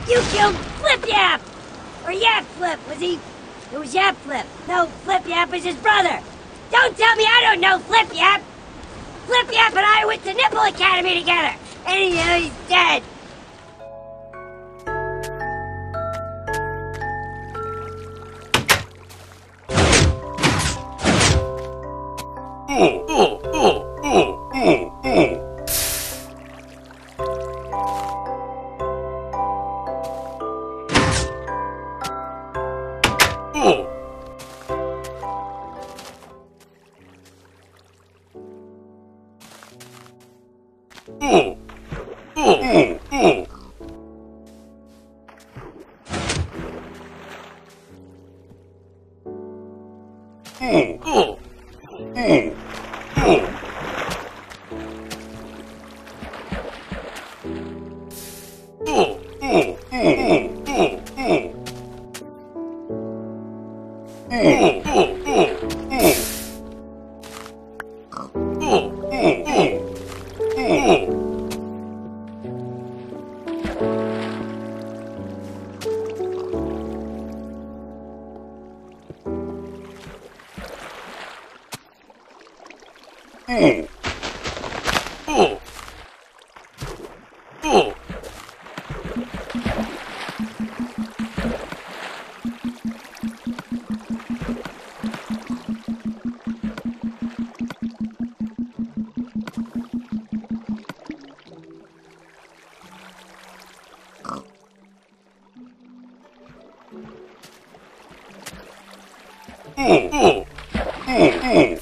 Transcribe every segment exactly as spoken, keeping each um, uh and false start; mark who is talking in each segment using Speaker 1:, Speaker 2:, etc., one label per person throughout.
Speaker 1: You killed Flip Yap! Or Yap Flip, was he? It was Yap Flip. No, Flip Yap is his brother. Don't tell me I don't know Flip Yap! Flip Yap and I went to Nipple Academy together, and he, uh, he's dead.
Speaker 2: Oh, oh, oh, oh, oh, oh. Oh, oh, oh, oh. Oh, oh, oh, oh. Oh, oh, oh, oh, oh, oh. Oh, oh, oh, oh. Oh, oh, oh. Oh. Oh. Oh. Oh. Oh, oh, oh, oh.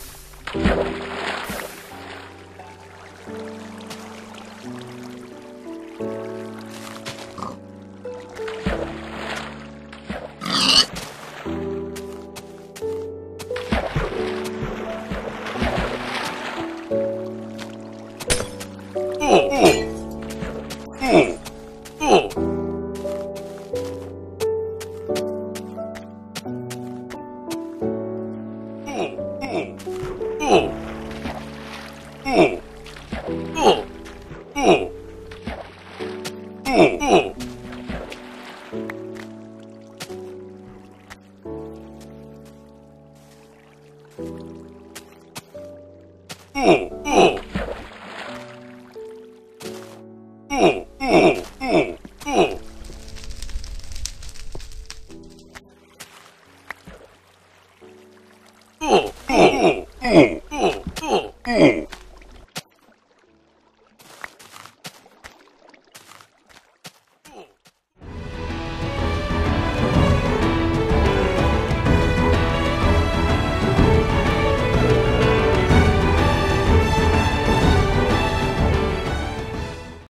Speaker 2: Oh, oh, oh, oh. Oh, oh, oh, oh, oh, oh.